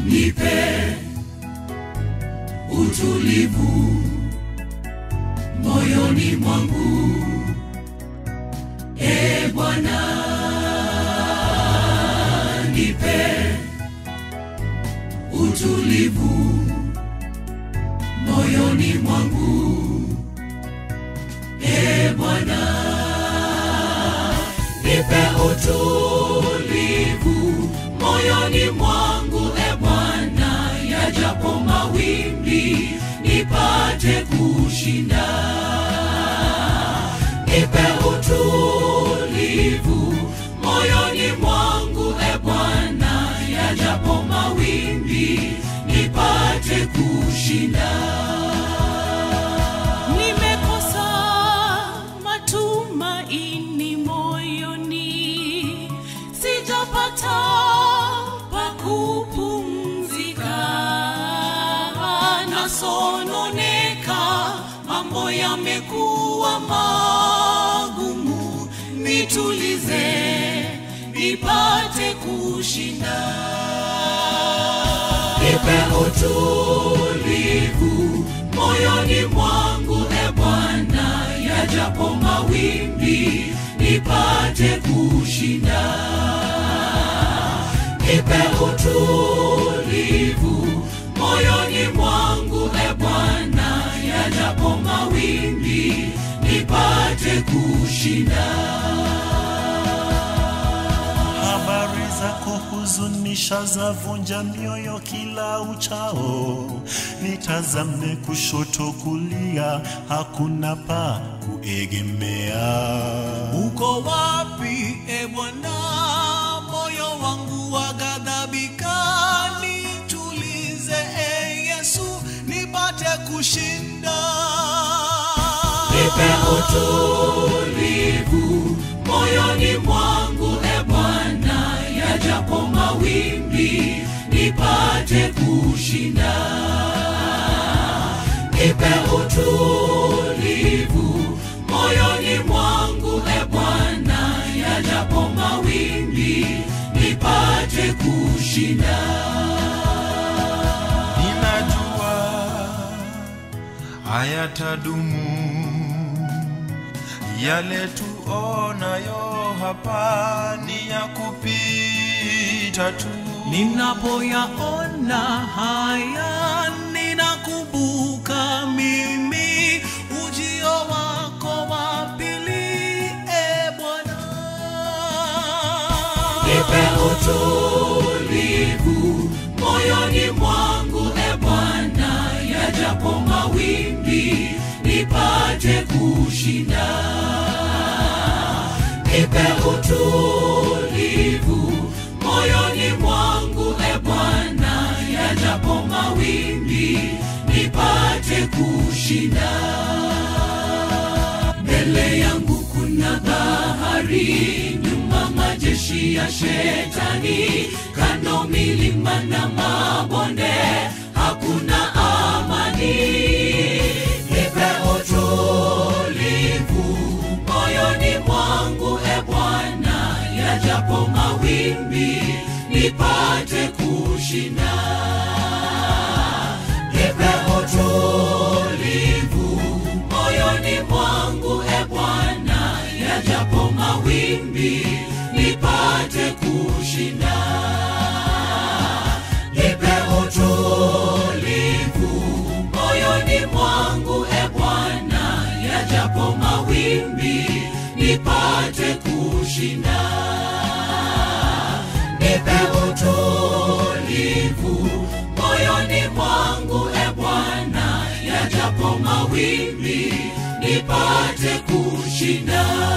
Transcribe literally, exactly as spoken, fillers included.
nipe utulivu moyoni mwangu. E Bwana, nipe utulivu moyoni mwangu. E Bwana, nipe utulivu moyoni mwangu. E Bwana, yajapo mawimbi nipate kushinda. Nipe utulivu moyoni mwangu. E Bwana, yajapo mawimbi nipate kushinda. Nimekosa matumaini moyoni, sijapata pa kupumzika. Nasononeka, mambo yamekuwa magumu. Nitulize nipate kushinda. Nipe utulivu moyoni mwangu. E Bwana, yajapo mawimbi nipate kushinda. Nipe utulivu moyoni mwangu. E Bwana, yajapo mawimbi nipate kushinda. Habari zako huzunisha, zavunja mioyo kila uchao. Nitazame kushoto kulia, hakuna pa kuegemea. Uko wapi e Bwana? Moyo wangu waghadhabika. Nitulize e Yesu, nipate kushinda. Nipe utulivu moyoni mwangu. E Bwana, yajapo mawimbi nipate kushinda. Nipe utulivu moyoni mwangu. E Bwana, yajapo mawimbi nipate kushinda. Ninajua hayatadumu yale tuonayo hapa, ni ya kupita tu. Ninapoyaona haya, ninakumbuka mimi ujio wako wa pili e Bwana. Nipe utulivu moyoni mwangu. E Bwana, yajapo mawimbi nipate kushinda. Nipe utulivu moyoni mwangu. E Bwana, yajapo mawimbi nipate kushinda. Mbele yangu kuna bahari, nyuma majeshi ya shetani, kando milima na mabonde, hakuna amani. Nipe utulivu moyoni mwangu. E Bwana, yajapo mawimbi nipate kushinda. Nipe utulivu moyoni mwangu. E Bwana, yajapo mawimbi nipate kushinda. Nipe utulivu moyoni mwangu. E Bwana, yajapo mawimbi nipate kushinda. Nipe utulivu moyoni mwangu. E Bwana, yajapo mawimbi nipate kushinda.